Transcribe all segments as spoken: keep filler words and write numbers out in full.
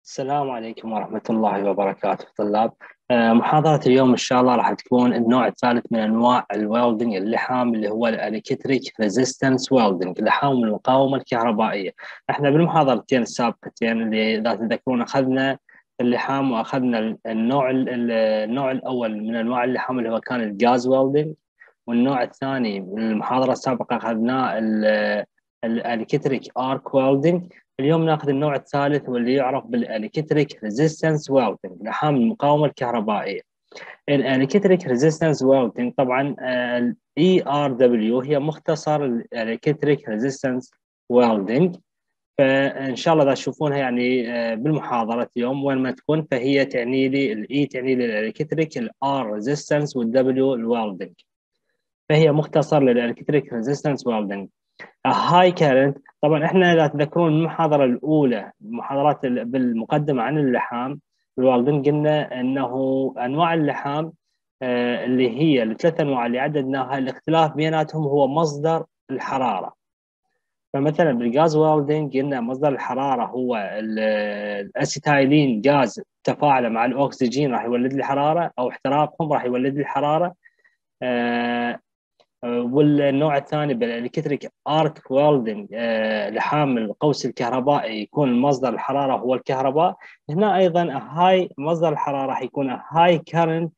السلام عليكم ورحمة الله وبركاته طلاب. آه، محاضرة اليوم إن شاء الله راح تكون النوع الثالث من أنواع الويلدنج اللحام اللي هو الإلكتريك ريزيستنس ويلدنج، لحام المقاومة الكهربائية. احنا بالمحاضرتين السابقتين اللي إذا تذكرون أخذنا اللحام وأخذنا النوع النوع الأول من أنواع اللحام اللي هو كان الجاز ويلدنج، والنوع الثاني من المحاضرة السابقة أخذناه الإلكتريك آرك ويلدنج. اليوم ناخذ النوع الثالث واللي يعرف بالالكتريك ريزيستنس ويلدنج، لحام المقاومه الكهربائيه. الالكتريك ريزيستنس ويلدنج طبعا الاي ار دبليو هي مختصر الالكتريك ريزيستنس ويلدنج، فان شاء الله اذا تشوفونها يعني آه، بالمحاضره اليوم وين ما تكون، فهي تعني لي الاي تعني لي الالكتريك، الار ريزيستنس والدبليو الويلدنج، فهي مختصر للالكتريك ريزيستنس ويلدنج. هاي كارنت طبعا احنا اذا تذكرون المحاضره الاولى، المحاضرات بالمقدمه عن اللحام الوالدين، قلنا انه انواع اللحام آه، اللي هي الثلاث انواع اللي عددناها الاختلاف بيناتهم هو مصدر الحراره. فمثلا بالغاز ويلدنج قلنا مصدر الحراره هو الاسيتايلين غاز تفاعله مع الاكسجين راح يولد لي حراره، او احتراقهم راح يولد لي حراره. آه، والنوع الثاني بالالكتريك ارك ويلدنج لحام القوس الكهربائي يكون مصدر الحراره هو الكهرباء. هنا ايضا هاي مصدر الحراره راح يكون هاي كارنت،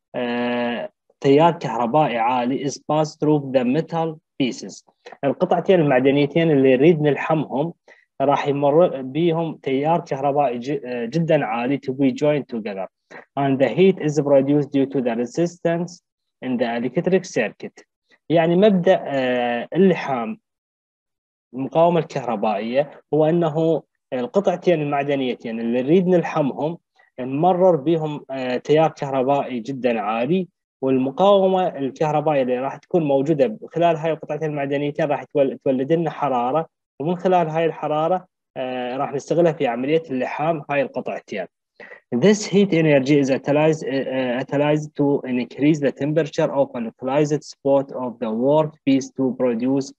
تيار كهربائي عالي is passed through the metal pieces. القطعتين المعدنيتين اللي نريد نلحمهم راح يمر بهم تيار كهربائي جدا عالي to be joined together, and the heat is produced due to the resistance in the electric circuit. يعني مبدأ اللحام المقاومة الكهربائية هو أنه القطعتين المعدنيتين اللي نريد نلحمهم نمرر بهم تيار كهربائي جدا عالي، والمقاومة الكهربائية اللي راح تكون موجودة خلال هاي القطعتين المعدنيتين راح تولد لنا حرارة، ومن خلال هاي الحرارة راح نستغلها في عملية اللحام هاي القطعتين. This heat energy is utilized, uh, utilized to increase the temperature of a localized spot of the workpiece to produce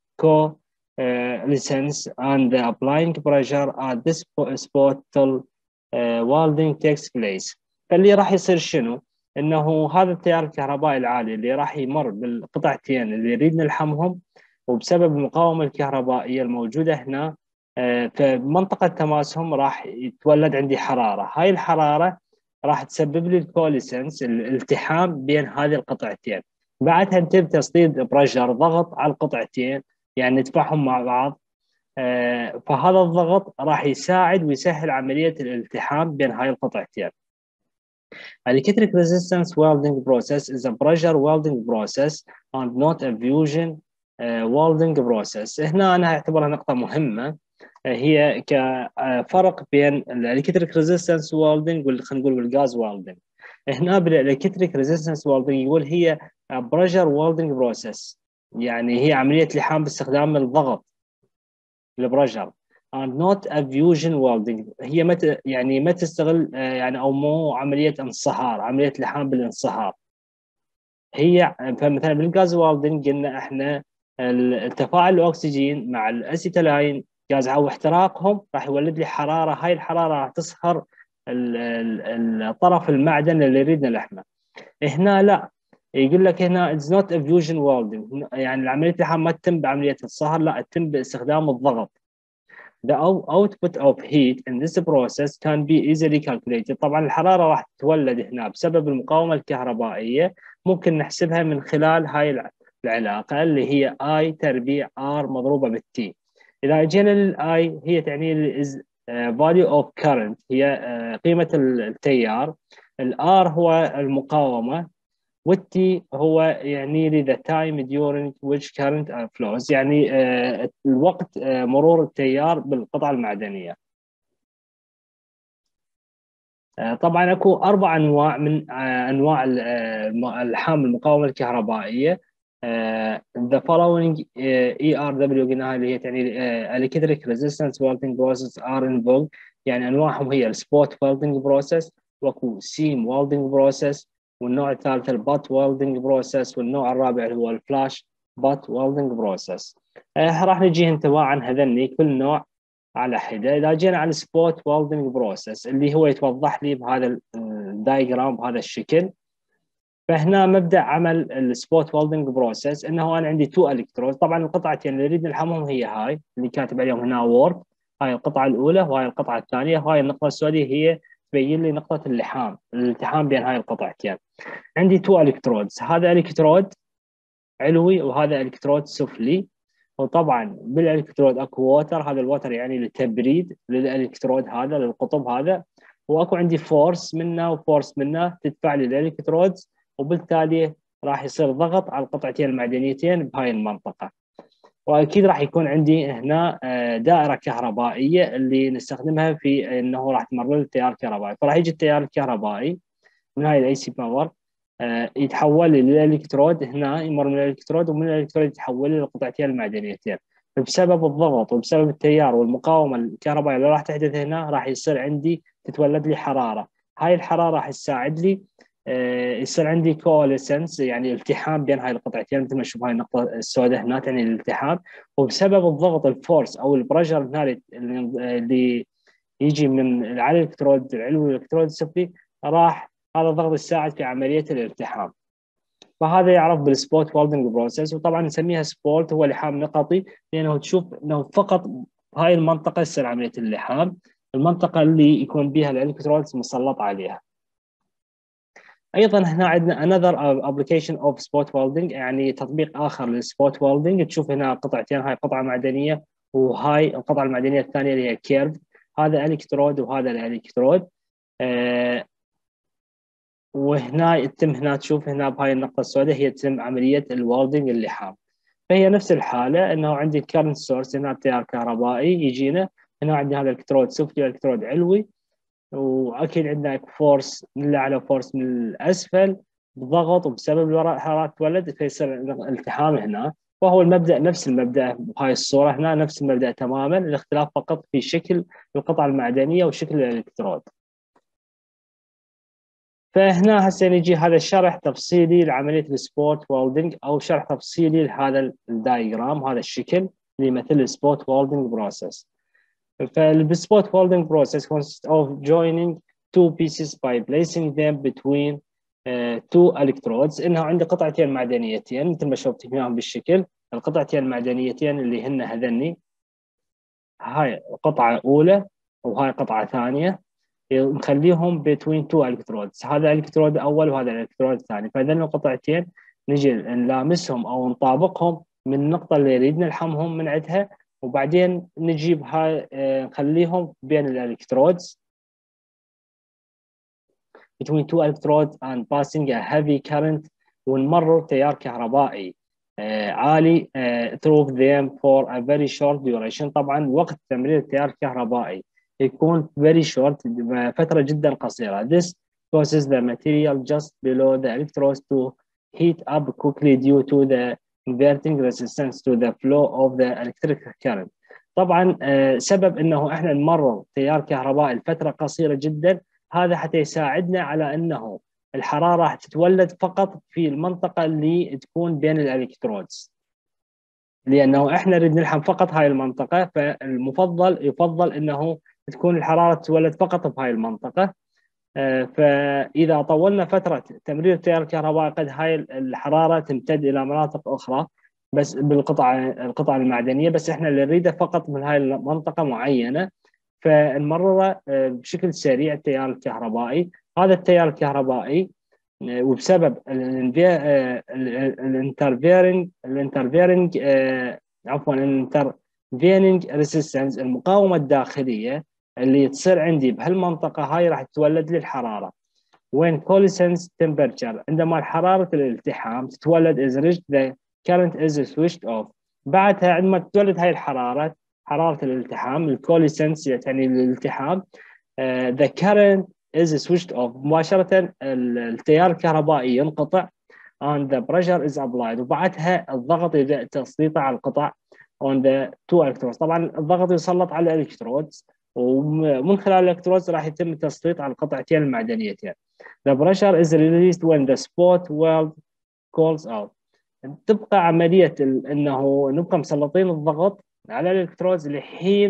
coalescence, and the applying pressure at this spot till uh, welding takes place. فاللي راح يصير شنو؟ انه هذا التيار الكهربائي العالي اللي راح يمر بالقطعتين اللي يريد نلحمهم، وبسبب المقاومة الكهربائية الموجودة هنا فمنطقة تماسهم راح يتولد عندي حرارة. هاي الحرارة راح تسبب لي الكوليسنس، الالتحام بين هذه القطعتين. بعدها نتم تسديد بريشر، ضغط على القطعتين، يعني ندفعهم مع بعض. فهذا الضغط راح يساعد ويسهل عملية الالتحام بين هاي القطعتين. Electric resistance welding process is a pressure welding process and not a fusion uh, welding process. هنا أنا أعتبرها نقطة مهمة، هي كفرق بين الالكتريك ريزيستنس ويلدنج واللي خلينا نقول بالغاز ويلدنج. هنا بالالكتريك ريزيستنس ويلدنج يقول هي بريشر ويلدنج بروسيس، يعني هي عمليه لحام باستخدام الضغط البريشر، and not a fusion welding. هي مت يعني ما تستغل يعني او مو عمليه انصهار، عمليه لحام بالانصهار. هي فمثلا بالغاز ويلدنج قلنا احنا التفاعل الاكسجين مع الاسيتايلين غاز او احتراقهم راح يولد لي حراره. هاي الحراره راح تصهر الطرف المعدن اللي يريدنا لحمه. هنا لا، يقول لك هنا it's not a fusion welding، يعني عمليه اللحام ما تتم بعمليه الصهر، لا تتم باستخدام الضغط. The output of heat in this process can be easily calculated. طبعا الحراره راح تتولد هنا بسبب المقاومه الكهربائيه، ممكن نحسبها من خلال هاي العلاقه اللي هي I تربيع R مضروبه بالتي. اذا جينا للاي هي تعني is value of current، هي قيمه التيار. الار هو المقاومه، والتي هو يعني لي the time during which current flows، يعني uh, الوقت uh, مرور التيار بالقطعة المعدنية. uh, طبعا اكو اربع انواع من uh, انواع اللحام المقاومة الكهربائية. uh, the following uh, E R W قلناها اللي هي تعني uh, electric resistance welding process are involved، يعني انواعهم هي السبوت welding process، واكو seam welding process، والنوع الثالث البات ويلدنج بروسيس، والنوع الرابع اللي هو الفلاش بات ويلدنج بروسيس. آه راح نجي انطباع عن هذني كل نوع على حده. اذا جينا على السبوت ويلدنج بروسيس اللي هو يتوضح لي بهذا الدايجرام بهذا الشكل. فهنا مبدا عمل السبوت ويلدنج بروسيس انه انا عندي تو الكترود. طبعا القطعتين اللي نريد نلحمهم هي هاي اللي كاتب عليهم هنا وورك، هاي القطعه الاولى وهاي القطعه الثانيه، وهاي النقطه السوداء هي تبين لي نقطه اللحام، الالتحام بين هاي القطعتين. عندي تو الكترودز، هذا الكترود علوي وهذا الكترود سفلي. وطبعا بالالكترود اكو ووتر، هذا الووتر يعني للتبريد للالكترود هذا للقطب هذا، واكو عندي فورس منه وفورس منه تدفع لي الالكترودز، وبالتالي راح يصير ضغط على القطعتين المعدنيتين بهاي المنطقه. واكيد راح يكون عندي هنا دائره كهربائيه اللي نستخدمها في انه راح تمرر التيار الكهربائي. فراح يجي التيار الكهربائي من هاي الاي سي باور يتحول للالكترود، هنا يمر من الالكترود، ومن الالكترود يتحول للقطعتين المعدنيتين. فبسبب الضغط وبسبب التيار والمقاومه الكهربائيه اللي راح تحدث هنا راح يصير عندي تتولد لي حراره. هاي الحراره راح تساعد لي يصير عندي كوليسنس يعني التحام بين هاي القطعتين، مثل ما نشوف هاي النقطه السوداء هنا تعني الالتحام. وبسبب الضغط الفورس او البريشر هنا اللي يجي من على الالكترود العلوي والالكترود السفلي، راح هذا الضغط يساعد في عمليه الالتحام. فهذا يعرف بالسبوت ويلدنج بروسيس. وطبعا نسميها سبوت هو لحام نقطي، لانه تشوف انه فقط هاي المنطقه يصير عمليه اللحام، المنطقه اللي يكون بها الالكترودز مسلط عليها. ايضا هنا عندنا another application of spot welding، يعني تطبيق اخر للسبوت ويلدنج. تشوف هنا قطعتين، هاي قطعه معدنيه وهاي القطعه المعدنيه الثانيه اللي هي كيرف، هذا الكترود وهذا الالكترود. آه وهنا يتم هنا تشوف هنا بهاي النقطه السوداء هي تتم عمليه الويلدنج اللحام. فهي نفس الحاله انه عندي كارنت سورس هنا تيار كهربائي يجينا، هنا عندي هذا الكترود سفلي والكترود علوي، واكيد عندنا فورس من الاعلى وفورس من الاسفل بضغط، وبسبب الحراره تولد فيصير التحام هنا. وهو المبدا نفس المبدا بهاي الصوره هنا، نفس المبدا تماما، الاختلاف فقط في شكل القطعه المعدنيه وشكل الالكترود. فهنا هسه نجي هذا الشرح تفصيلي لعمليه السبوت ويلدنج، او شرح تفصيلي لهذا الدايجرام هذا الشكل اللي يمثل السبوت ويلدنج بروسيس. فالسبوت welding process consists of joining two pieces by placing them between uh, two electrodes. انه عندي قطعتين معدنيتين مثل ما شفتوا اياهم بالشكل، القطعتين المعدنيتين اللي هن هذني، هاي قطعه اولى وهاي قطعه ثانيه، نخليهم between two electrodes، هذا الالكترود الاول وهذا الالكترود الثاني. فهذين القطعتين نجي نلامسهم او نطابقهم من النقطه اللي نريد نلحمهم من عندها، وبعدين نجيب هاي نخليهم بين الالكترودز between two electrodes and passing a heavy current، ونمرر تيار كهربائي عالي through them for a very short duration. طبعا وقت تمرير التيار الكهربائي يكون very short، فترة جدا قصيرة. This causes the material just below the electrodes to heat up quickly due to the inverting resistance to the flow of the electric current. طبعا سبب انه احنا نمرر تيار كهربائي لفترة قصيرة جدا، هذا حتى يساعدنا على انه الحرارة راح تتولد فقط في المنطقة اللي تكون بين الالكترودز، لانه احنا نريد نلحم فقط هاي المنطقة. فالمفضل يفضل انه تكون الحرارة تتولد فقط بهاي المنطقة. فاذا طولنا فترة تمرير التيار الكهربائي قد هاي الحرارة تمتد الى مناطق اخرى بس بالقطع القطع المعدنية، بس احنا اللي نريده فقط من هاي المنطقة معينة. فنمرره بشكل سريع التيار الكهربائي. هذا التيار الكهربائي وبسبب الانترفيرنج الانترفيرنج عفوا الانترفيرنج ريزيستنس، المقاومه الداخليه اللي تصير عندي بهالمنطقه هاي راح تولد لي الحراره. وين كوليسنس تمبرتشر، عندما حراره الالتحام تتولد is reached the current is switched off. بعدها عندما تتولد هاي الحراره، حراره الالتحام الكوليسنس يعني الالتحام، uh, the current is switched off، مباشرة التيار الكهربائي ينقطع and the pressure is applied، وبعدها الضغط يبدأ تسليطه على القطع on the two electrodes. طبعا الضغط يسلط على الالكترودز، ومن خلال الالكترودز راح يتم التسليط على القطعتين المعدنيتين. The pressure is released when the spot weld cools out. تبقى عملية انه نبقى مسلطين الضغط على الالكترودز لحين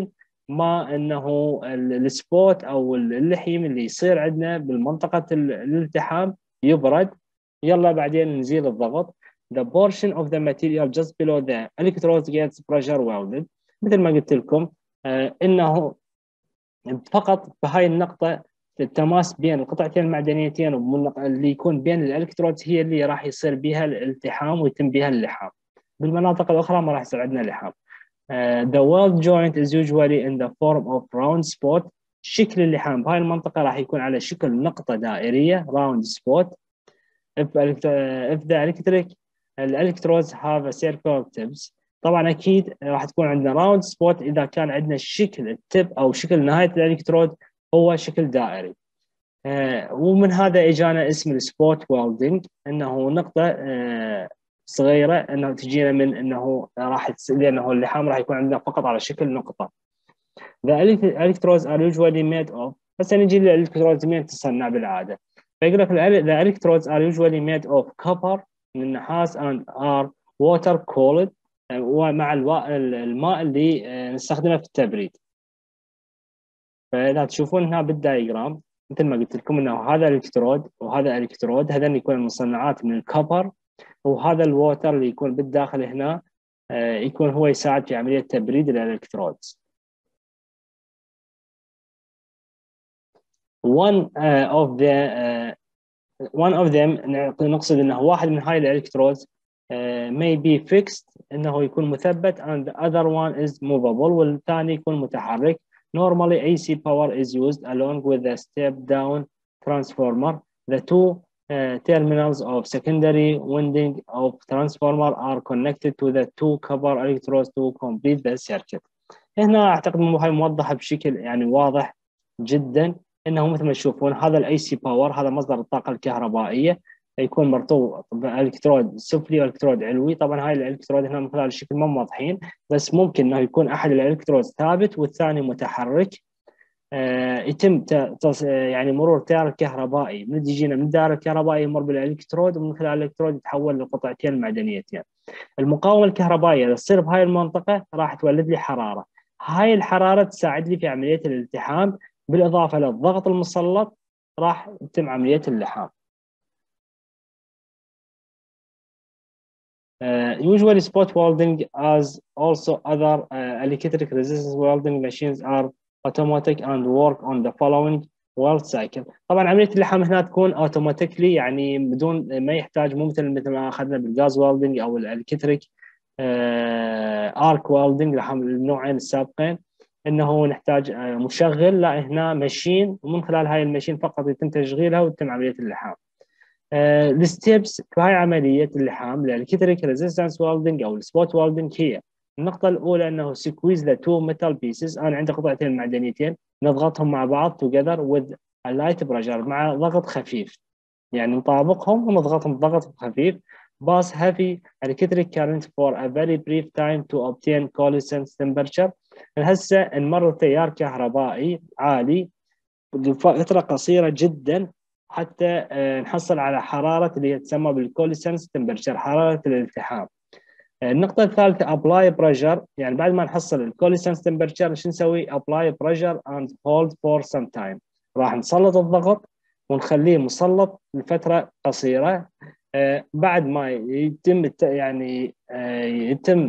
ما انه السبوت او اللحيم اللي يصير عندنا بالمنطقه الالتحام يبرد، يلا بعدين نزيل الضغط. The portion of the material just below the electrode gets pressure welded. مثل ما قلت لكم آه انه فقط بهاي النقطه التماس بين القطعتين المعدنيتين اللي يكون بين الالكترودز هي اللي راح يصير بها الالتحام ويتم بها اللحام. بالمناطق الاخرى ما راح يصير عندنا لحام. Uh, the weld joint is usually in the form of round spot. شكل اللحام بهاي المنطقة راح يكون على شكل نقطة دائرية round spot. If, uh, if the electric electrodes have a circular tips. طبعا أكيد راح تكون عندنا round spot إذا كان عندنا شكل التب أو شكل نهاية الإلكترود هو شكل دائري. uh, ومن هذا إجانا اسم السبوت welding، إنه نقطة uh, صغيرة انه تجينا من انه راح لانه اللحام راح يكون عندنا فقط على شكل نقطة. The electrodes are usually made of. هسه نجي للالكترودز من تصنع بالعادة. فيقول لك the electrodes are usually made of copper من النحاس and are water cooled ومع الماء اللي نستخدمه في التبريد. فإذا تشوفون هنا بالدايجرام مثل ما قلت لكم انه هذا الكترود وهذا الكترود، هذين يكون مصنعات من الكوبر، وهذا الووتر اللي يكون بالداخل هنا يكون هو يساعد في عملية تبريد الإلكترودز. One uh, of the uh, one of them نقصد انه واحد من هاي الإلكترودز uh, may be fixed انه يكون مثبت and the other one is movable والثاني يكون متحرك. Normally A C power is used along with the step down transformer. The two Uh, terminals of secondary winding of transformer are connected to the two copper electrodes to complete the circuit. هنا اعتقد هاي موضحه بشكل يعني واضح جدا، انه مثل ما تشوفون هذا الاي سي باور هذا مصدر الطاقه الكهربائيه يكون مرتبط بالكترود سفلي والكترود علوي. طبعا هاي الالكترود هنا من خلال الشكل ما واضحين، بس ممكن انه يكون احد الالكترود ثابت والثاني متحرك. آه يتم يعني مرور تيار الكهربائي من يجينا من الدائره الكهربائي يمر بالالكترود ومن خلال الالكترود يتحول لقطعتين المعدنيتين. المقاومه الكهربائيه اللي تصير بهاي المنطقه راح تولد لي حراره، هاي الحراره تساعد لي في عمليه الالتحام بالاضافه للضغط المسلط راح يتم عمليه اللحام. Uh, usually spot welding as also other uh, electric resistance welding machines are automatic and work on the following weld cycle. طبعا عمليه اللحام هنا تكون اوتوماتيكلي يعني بدون ما يحتاج، مو مثل مثل ما اخذنا بالغاز ويلدنج او الالكتريك ارك ويلدنج لحام النوعين السابقين انه نحتاج مشغل. لا هنا ماشين ومن خلال هاي الماشين فقط يتم تشغيلها وتتم عمليه اللحام. الستيبس في هاي عمليه اللحام الالكتريك ريزيستنس ويلدنج او السبوت ويلدنج هي النقطه الاولى انه سكويز ذا تو ميتال بيسز. انا عندي قطعتين معدنيتين نضغطهم مع بعض together with a light pressure مع ضغط خفيف، يعني نطابقهم ونضغطهم بضغط خفيف. pass heavy electric current for a very brief time to obtain coalescence temperature. هسه نمر تيار كهربائي عالي لفتره قصيره جدا حتى نحصل على حراره اللي هي تسمى بالكوليسنس تمبرتشر، حراره الالتحام. النقطه الثالثه ابلاي بريشر، يعني بعد ما نحصل الكوليسنس تمبرتشر شو نسوي؟ ابلاي بريشر اند هولد فور سم تايم، راح نسلط الضغط ونخليه مسلط لفتره قصيره. بعد ما يتم يعني يتم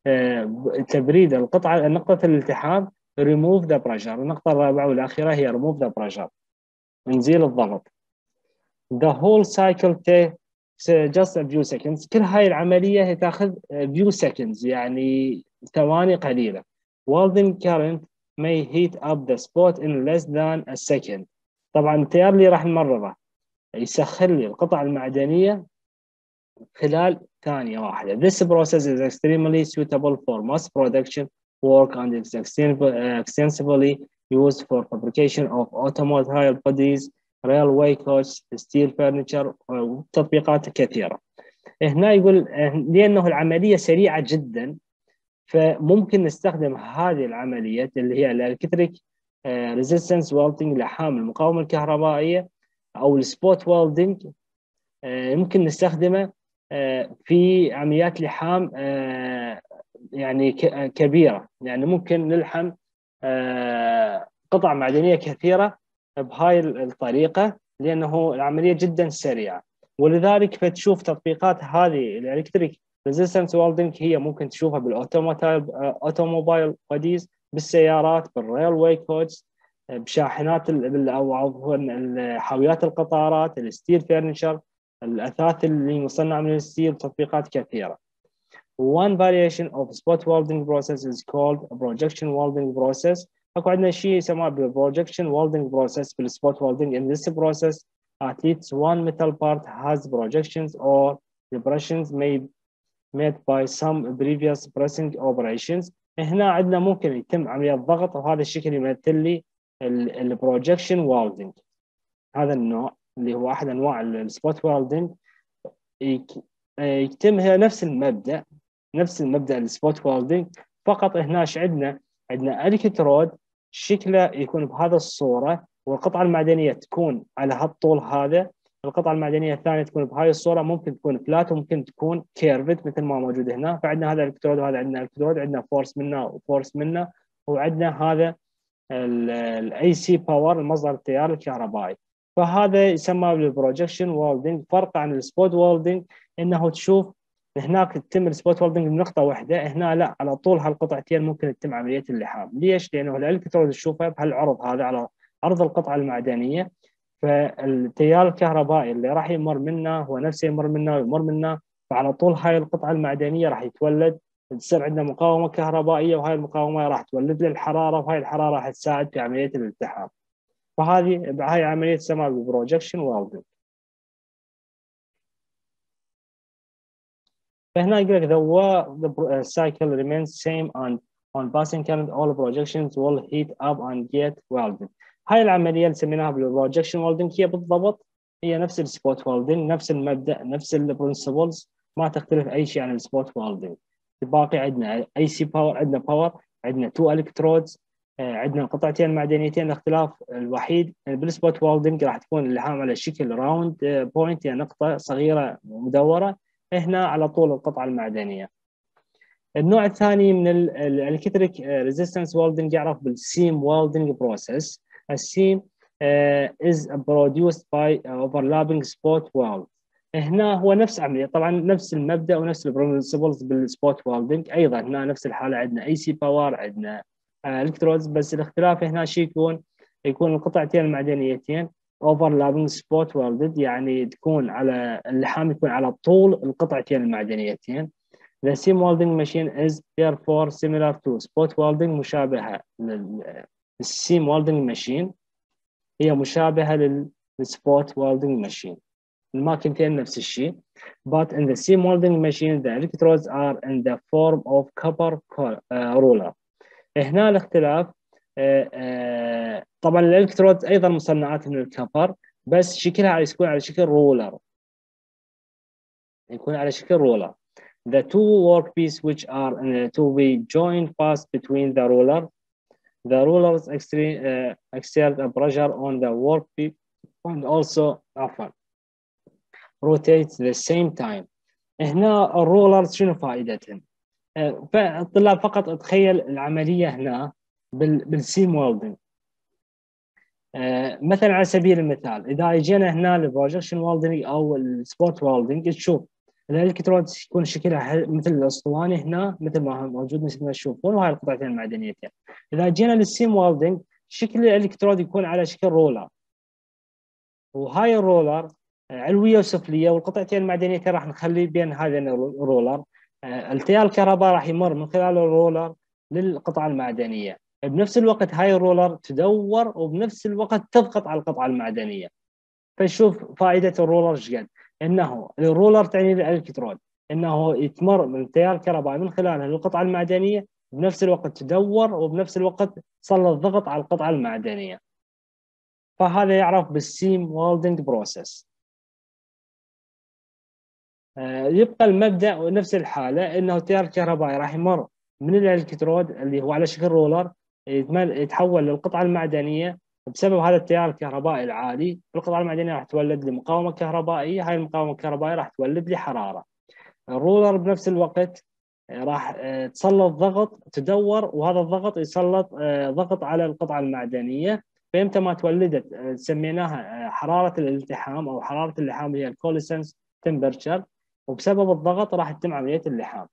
تبريد القطعه نقطه الالتحام remove the pressure. النقطه الرابعه والاخيره هي remove the pressure، نزيل الضغط. The whole cycle takes just a few seconds. كل هاي العملية تاخذ few seconds يعني ثواني قليلة. Welding current may heat up the spot in less than a second. طبعا التيار اللي راح نمرره يسخن لي القطع المعدنية خلال ثانية واحدة. This process is extremely suitable for mass production work and is extensively used for fabrication of automobile bodies, railway coach, steel furniture وتطبيقات كثيرة. هنا يقول لأنه العملية سريعة جدا فممكن نستخدم هذه العملية اللي هي الالكتريك ريزيستنس ويلدنج لحام المقاومة الكهربائية أو السبوت ويلدنج، يمكن نستخدمه في عمليات لحام يعني كبيرة. يعني ممكن نلحم آه، قطع معدنية كثيرة بهاي الطريقة، لأنه العملية جدا سريعة. ولذلك فتشوف تطبيقات هذه الإلكتريك ريزيستنس ويلدنج هي ممكن تشوفها بالأوتوموبايل بوديز، بالسيارات، بالريلوي كودز، بشاحنات أو حاويات القطارات، الستيل فرنشر، الأثاث اللي مصنع من الستيل، تطبيقات كثيرة. One variation of spot welding process is called a projection welding process. اكو عندنا شيء يسمى projection welding process بالspot welding. In this process, at least one metal part has projections or depressions made made by some previous pressing operations. هنا عندنا ممكن يتم عملية ضغط، وهذا الشكل يمثل لي البروجكشن welding. هذا النوع اللي هو أحد أنواع السبوت welding يتم هي نفس المبدأ نفس المبدأ السبوت ويلدينج، فقط هنا عندنا عندنا الكترود شكله يكون بهذا الصورة، والقطعة المعدنية تكون على هالطول هذا، القطعة المعدنية الثانية تكون بهاي الصورة، ممكن تكون فلات وممكن تكون كيرفت مثل ما موجود هنا. فعندنا هذا الكترود وهذا عندنا الكترود، عندنا فورس منه وفورس منه، وعندنا هذا الاي سي باور، المصدر التيار الكهربائي. فهذا يسمى بالبروجكشن ويلدينج. فرق عن السبوت ويلدينج انه تشوف هناك تتم السبوت ويلدنج بنقطه واحده، هنا لا، على طول هالقطعتين ممكن تتم عمليه اللحام. ليش؟ لانه الالكترود تشوفه بهالعرض هذا على عرض القطعه المعدنيه، فالتيار الكهربائي اللي راح يمر منه هو نفسه يمر منه ويمر منه، فعلى طول هاي القطعه المعدنيه راح يتولد، تصير عندنا مقاومه كهربائيه، وهاي المقاومه راح تولد لي الحراره، وهاي الحراره راح تساعد في عمليه الالتحام. فهذه هاي عمليه تسمى بالبروجكشن ويلدنج. فهنا يقول لك the cycle remains same and on passing current all projections will heat up and get welded. هاي العملية اللي سميناها بالبروجكشن welding هي بالضبط هي نفس السبوت welding، نفس المبدأ، نفس البرنسبلز، ما تختلف أي شيء عن السبوت welding. باقي عندنا اي سي باور، عندنا باور، عندنا تو الكترودز، عندنا قطعتين معدنيتين. الاختلاف الوحيد بالسبوت welding راح تكون اللحام على شكل راوند بوينت، يعني نقطة صغيرة مدورة، هنا على طول القطعة المعدنية. النوع الثاني من الالكتريك ريزيستنس ويلدنج يعرف بالسيم ويلدنج بروسيس. السيم is produced by overlapping spot weld. هنا هو نفس عملية، طبعا نفس المبدأ ونفس البرنسبلز بالسبوت ويلدنج. ايضا هنا نفس الحالة، عندنا اي سي باور، عندنا الكترودز، بس الاختلاف هنا شيء يكون يكون القطعتين المعدنيتين overlapping spot welded، يعني تكون على اللحام يكون على طول القطعتين المعدنيتين. The seam welding machine is therefore similar to spot welding، مشابهة للسيم welding machine، هي مشابهة للسبوت welding machine، الماكينتين نفس الشيء. But in the seam welding machine the electrodes are in the form of copper ruler. هنا الاختلاف آه آه طبعا الالكترود ايضا مصنعات من الكبر، بس شكلها يكون على شكل رولر، يكون على شكل رولر. The two workpieces which are uh, to be joined pass between the ruler. The rulers exert, uh, exert a pressure on the workpiece and also often rotate the same time. هنا الرولرز شنو فائدتهم؟ آه فالطلاب فقط اتخيل العملية هنا بالسيم ويلدنج. آه مثلا على سبيل المثال، اذا اجينا هنا للبروجكشن ويلدنج او السبوت ويلدنج، تشوف الالكترود يكون شكلها مثل الاسطوانه هنا، مثل ما موجود مثل ما تشوفون، وهاي القطعتين المعدنيتين. اذا جينا للسيم ويلدنج شكل الالكترود يكون على شكل رولر، وهاي الرولر علويه وسفليه، والقطعتين المعدنيتين راح نخلي بين هذين الرولر آه التيار الكهرباء راح يمر من خلال الرولر للقطعه المعدنيه. بنفس الوقت هاي الرولر تدور، وبنفس الوقت تضغط على القطعة المعدنية. فشوف فائدة الرولر شقد، انه الرولر تعني الالكترود انه يتمر من التيار الكهربائي من خلالها للقطعة المعدنية، بنفس الوقت تدور، وبنفس الوقت تسلط ضغط على القطعة المعدنية. فهذا يعرف بالسيم ويلدنج بروسيس. يبقى المبدأ نفس الحالة، انه التيار الكهربائي راح يمر من الالكترود اللي هو على شكل رولر، يتحول للقطعة المعدنية بسبب هذا التيار الكهربائي العالي. القطعة المعدنية راح تولد لي مقاومة كهربائية، هاي المقاومة الكهربائية راح تولد لي حرارة. الرولر بنفس الوقت راح تسلط ضغط، تدور، وهذا الضغط يسلط ضغط على القطعة المعدنية. فإمتى ما تولدت سميناها حرارة الالتحام أو حرارة اللحام، هي الكوليسنس تمبرتشر، وبسبب الضغط راح تتم عملية اللحام.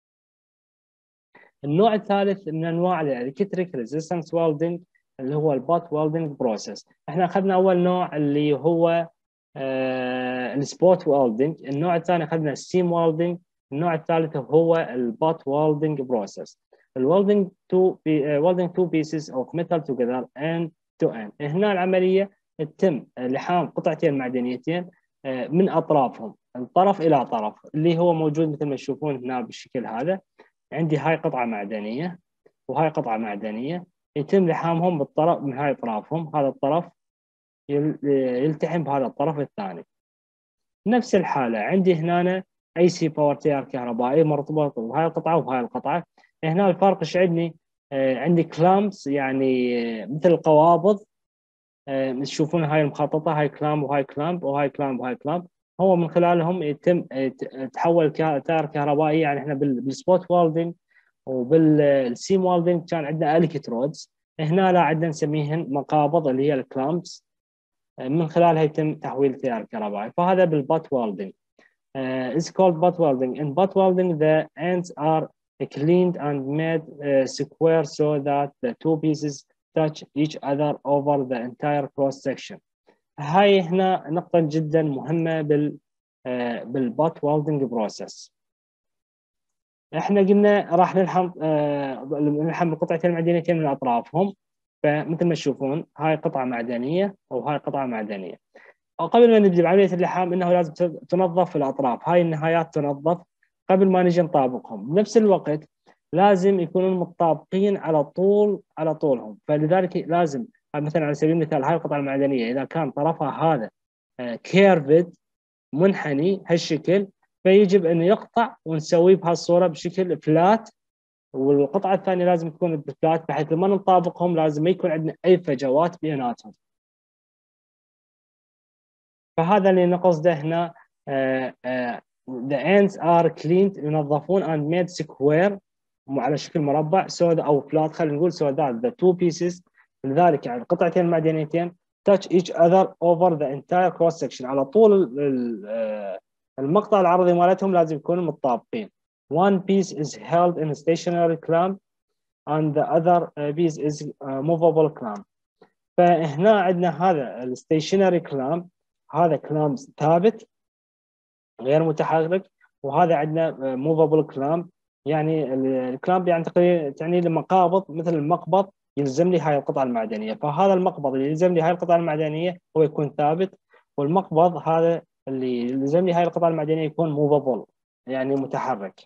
النوع الثالث من انواع الالكتريك ريزيستنس ويلدنج اللي هو البات ويلدنج بروسيس. احنا اخذنا اول نوع اللي هو آه السبوت ويلدنج، النوع الثاني اخذنا الستيم ويلدنج، النوع الثالث هو البات ويلدنج بروسيس. الويلدنج تو ويلدنج تو بيسز اوف ميتال توجذر اند تو اند. هنا العمليه تتم لحام قطعتين معدنيتين آه من اطرافهم، الطرف الى طرف، اللي هو موجود مثل ما تشوفون هنا بالشكل هذا. عندي هاي قطعة معدنية وهاي قطعة معدنية، يتم لحامهم بالطرف من هاي أطرافهم، هذا الطرف يلتحم بهذا الطرف الثاني. نفس الحالة عندي هنا اي سي باور تيار كهربائي مرتبط بهاي القطعة وبهاي القطعة. هنا الفرق ايش عندي؟ آه عندي كلامبس، يعني آه مثل القوابض، آه تشوفون هاي المخططة، هاي كلامب وهاي كلامب وهاي كلامب وهاي كلامب، هو من خلالهم يتم تحول تيار كهربائي. يعني احنا بالسبوت ويلدنج وبالسيم ويلدنج كان عندنا الكترودز، هنا لا، عندنا نسميهن مقابض اللي هي الكلامبس، من خلالها يتم تحويل التيار الكهربائي. فهذا بالبات ويلدنج. uh, it's called butt welding. In butt welding the ends are cleaned and made uh, square so that the two pieces touch each other over the entire cross section. هاي هنا نقطة جدا مهمة بال uh, بالبات ويلدنج بروسيس. احنا قلنا راح نلحم آه نلحم القطعتين المعدنيتين من اطرافهم. فمثل ما تشوفون هاي قطعه معدنيه وهاي قطعه معدنيه. قبل ما نبدأ بعمليه اللحام انه لازم تنظف الاطراف، هاي النهايات تنظف قبل ما نجي نطابقهم. بنفس الوقت لازم يكونون متطابقين على طول على طولهم، فلذلك لازم مثلا على سبيل المثال هاي القطعه المعدنيه اذا كان طرفها هذا كيرفد منحني هالشكل، فيجب انه يقطع ونسويه بهالصوره بشكل فلات، والقطعه الثانيه لازم تكون بفلات، بحيث لما نطابقهم لازم ما يكون عندنا اي فجوات بيناتهم. فهذا اللي نقصده هنا. uh, uh, the ends are cleaned، ينظفون and made square على شكل مربع، so او فلات خلينا نقول so that the two pieces، لذلك يعني القطعتين المعدنيتين touch each other over the entire cross section، على طول المقطع العرضي مالتهم لازم يكونوا متطابقين. One piece is held in a stationary clamp and the other piece is a movable clamp. فهنا عندنا هذا الستيشنري كلامب، هذا كلامب ثابت غير متحرك، وهذا عندنا موفابل كلامب. يعني الكلامب يعني تقريبا تعني لي مقابض، مثل المقبض يلزم لي هاي القطعه المعدنيه، فهذا المقبض اللي يلزم لي هاي القطعه المعدنيه هو يكون ثابت، والمقبض هذا اللي يلزم لي هاي القطعه المعدنيه يكون موفابل يعني متحرك.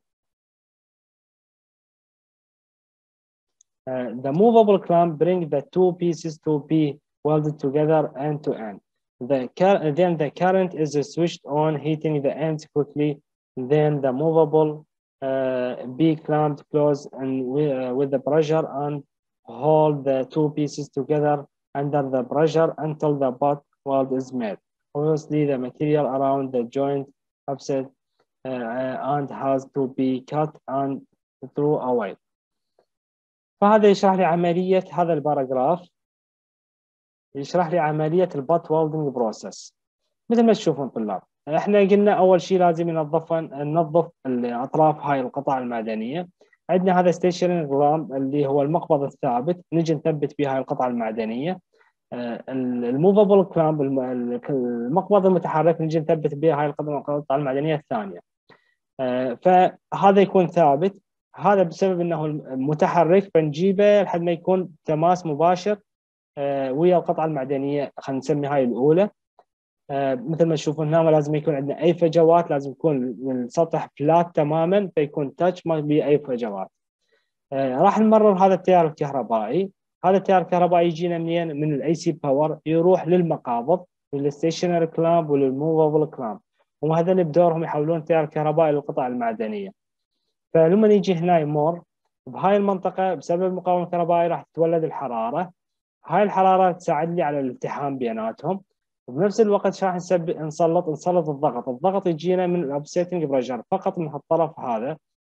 Uh, the movable clamp bring the two pieces to be welded together end to end. The then the current is switched on, heating the ends quickly. Then the movable uh, be clamped close and with, uh, with the pressure and hold the two pieces together under the pressure until the butt weld is made. Obviously, the material around the joint upset uh, and has to be cut and thrown away. فهذا يشرح لي عملية، هذا الباراجراف يشرح لي عملية البات ويلدنج بروسيس. مثل ما تشوفون طلاب، احنا قلنا أول شيء لازم ننظف ننظف الأطراف هاي القطع المعدنية. عندنا هذا ستيشن كلامب اللي هو المقبض الثابت، نجي نثبت به هاي القطعة المعدنية. الموفابل كلامب المقبض المتحرك نجي نثبت به هاي القطعة المعدنية الثانية. فهذا يكون ثابت، هذا بسبب انه متحرك، فنجيبه لحد ما يكون تماس مباشر ويا القطعه المعدنيه، خلينا نسمي هاي الاولى. مثل ما تشوفون هنا ما لازم يكون عندنا اي فجوات، لازم يكون السطح فلات تماما فيكون تاتش ما بيه اي فجوات. راح نمرر هذا التيار الكهربائي. هذا التيار الكهربائي يجينا منين؟ من الاي سي باور، يروح للمقابض، للستيشنري كلامب وللموفابل كلامب، وهذول بدورهم يحولون التيار الكهربائي للقطع المعدنيه. فلما نيجي هنا يمر بهاي المنطقة، بسبب المقاومة الكهربائية راح تتولد الحرارة. هاي الحرارة تساعد لي على الالتحام بيناتهم، وبنفس الوقت راح نسلط نسلط الضغط. الضغط يجينا من الابسيتنج بريشر فقط من هالطرف هذا،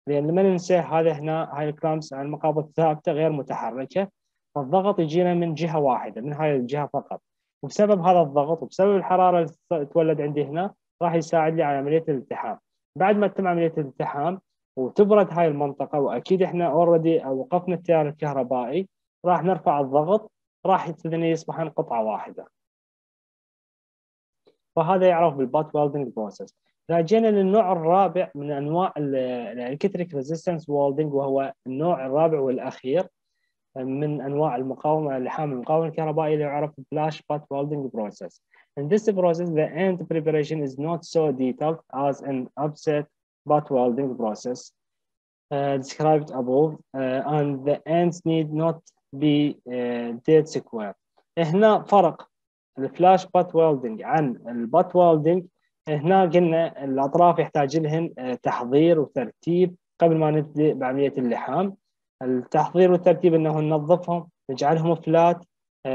لان ما ننسى هذا هنا هاي الكلامس المقابض ثابته غير متحركه، فالضغط يجينا من جهه واحده، من هاي الجهه فقط. وبسبب هذا الضغط وبسبب الحراره اللي تتولد عندي هنا راح يساعد لي على عمليه الالتحام. بعد ما تتم عمليه الالتحام وتبرد هاي المنطقه، واكيد احنا اوريدي وقفنا التيار الكهربائي، راح نرفع الضغط، راح يبتدي يصبحن قطعه واحده. فهذا يعرف بالبات ويلدنج بروسيس. إذا جينا للنوع الرابع من انواع الالكتريك ريزيستنس ويلدنج، وهو النوع الرابع والاخير من انواع المقاومه اللحام المقاومه الكهربائيه، اللي يعرف فلاش بات ويلدنج بروسيس. In this process, the end preparation is not so detailed as an offset butt welding process uh, described above, uh, and the ends need not be uh, dead square. هنا فرق الفلاش بات ويلدنج عن البات ويلدنج. هنا قلنا الاطراف يحتاج لهن تحضير وترتيب قبل ما نبدا بعمليه اللحام. التحضير والترتيب انه ننظفهم، نجعلهم فلات،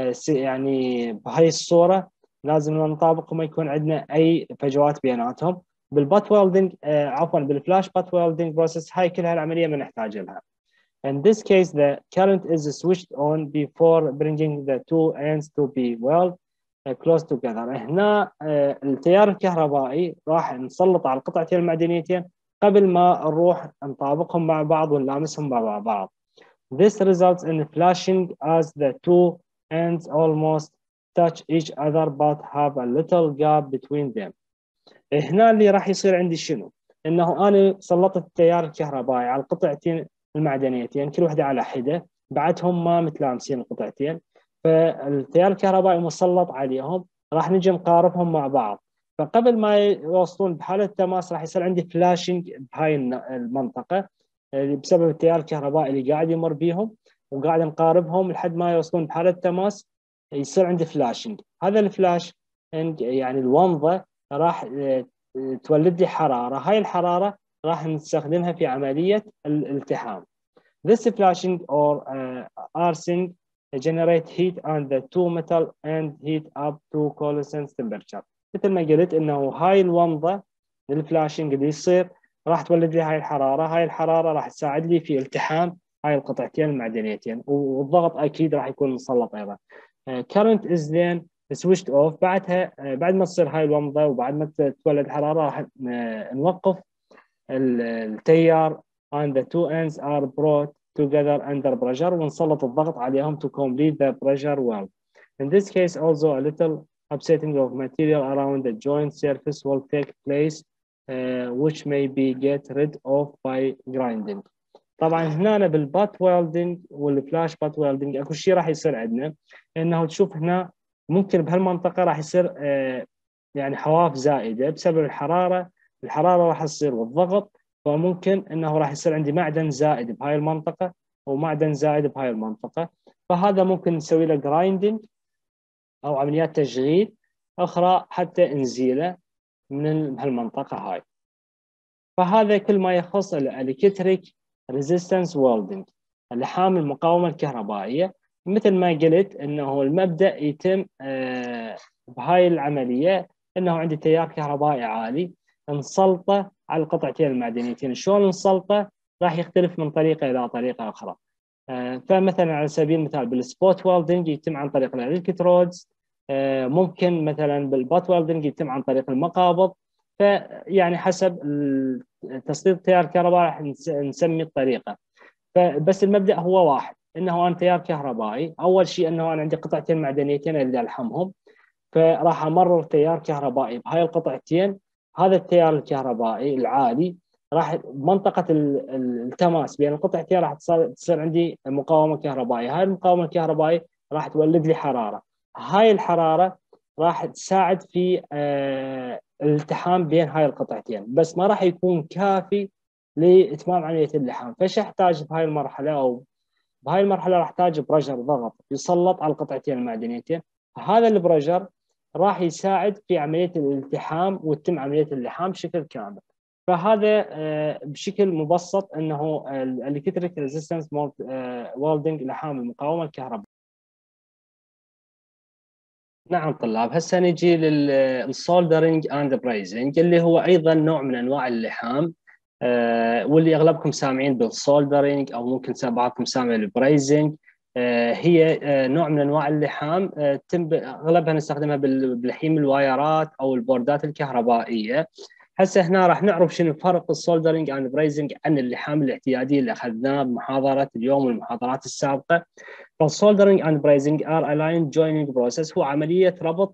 يعني بهاي الصوره لازم نطابقهم، ما يكون عندنا اي فجوات بيناتهم. بالبات ويلدنج آه عفوا بالفلاش بات ويلدنج بروسيس هاي كلها العمليه ما نحتاج لها. In this case, the current is switched on before bringing the two ends to be weld uh, close together. هنا uh, التيار الكهربائي راح نسلط على القطعتين المعدنيتين قبل ما نروح نطابقهم مع بعض ونلامسهم مع بعض. This results in flashing as the two ends almost touch each other but have a little gap between them. هنا اللي راح يصير عندي شنو؟ انه انا سلطت التيار الكهربائي على القطعتين المعدنيتين كل واحده على حده، بعدهم ما متلامسين القطعتين، فالتيار الكهربائي مسلط عليهم، راح نجي نقاربهم مع بعض. فقبل ما يوصلون بحاله تماس راح يصير عندي فلاشنج بهاي المنطقه بسبب التيار الكهربائي اللي قاعد يمر بيهم، وقاعد نقاربهم لحد ما يوصلون بحاله تماس يصير عندي فلاشنج. هذا الفلاش يعني الومضه راح تولد لي حراره، هاي الحراره راح نستخدمها في عمليه الالتحام. This flashing or uh, arcing generate heat on the two metal and heat up to coalescence temperature. مثل ما قلت انه هاي الومضه الفلاشنج اللي يصير راح تولد لي هاي الحراره، هاي الحراره راح تساعد لي في التحام هاي القطعتين المعدنيتين، والضغط اكيد راح يكون مسلط ايضا. Uh, current is then switched off. بعدها بعد ما تصير هاي الومضه وبعد ما تتولد الحراره راح نوقف التيار and the two ends are brought together under pressure ونسلط الضغط عليهم to complete the pressure weld. In this case also a little upsetting of material around the joint surface will take place uh, which may be get rid of by grinding. طبعا هنا بالبات ويلدنج والفلاش بات ويلدنج اكو شيء راح يصير عندنا، انه تشوف هنا ممكن بهالمنطقه راح يصير آه يعني حواف زائده بسبب الحراره، الحراره راح تصير والضغط، فممكن انه راح يصير عندي معدن زائد بهاي المنطقه ومعدن زائد بهاي المنطقه، فهذا ممكن نسوي له جرايندنج او عمليات تشغيل اخرى حتى نزيله من هالمنطقه هاي. فهذا كل ما يخص الالكتريك ريزيستنس ويلدنج، اللحام المقاومه الكهربائيه. مثل ما قلت انه المبدا يتم بهاي العمليه انه عندي تيار كهربائي عالي نسلطه على القطعتين المعدنيتين. شلون نسلطه؟ راح يختلف من طريقه الى طريقه اخرى. فمثلا على سبيل المثال بالسبوت ويلدنج يتم عن طريق الالكترودز، ممكن مثلا بالبات ويلدنج يتم عن طريق المقابض، فيعني حسب تسليط التيار الكهربائي راح نسمي الطريقه. فبس المبدا هو واحد، انه انا تيار كهربائي، اول شيء انه انا عندي قطعتين معدنيتين اللي الحمهم، فراح امرر تيار كهربائي بهاي القطعتين. هذا التيار الكهربائي العالي راح منطقه التماس بين القطعتين راح تصير عندي مقاومه كهربائيه، هاي المقاومه الكهربائيه راح تولد لي حراره، هاي الحراره راح تساعد في آه الالتحام بين هاي القطعتين، بس ما راح يكون كافي لاتمام عمليه اللحام. فايش احتاج بهاي المرحله؟ او بهاي المرحله راح احتاج برجر ضغط يسلط على القطعتين المعدنيتين، هذا البرجر راح يساعد في عمليه الالتحام وتتم عمليه اللحام بشكل كامل. فهذا بشكل مبسط انه الالكتريك ريزيستنس ويلدنج لحام المقاومه الكهربائيه. نعم طلاب، هسه نجي للسولدرينج اند برايزنج اللي هو ايضا نوع من انواع اللحام آه واللي اغلبكم سامعين بالسولدرينج او ممكن بعضكم سامع البرايزنج. آه هي آه نوع من انواع اللحام، آه تم اغلبها نستخدمها بلحيم الوايرات او البوردات الكهربائيه. هسه هنا راح نعرف شنو فرق السولدرينج اند برايزنج عن اللحام الاعتيادي اللي اخذناه بمحاضره اليوم والمحاضرات السابقه. فالسولدرينج اند برايزنج ار الاين جويننج بروسيس، هو عمليه ربط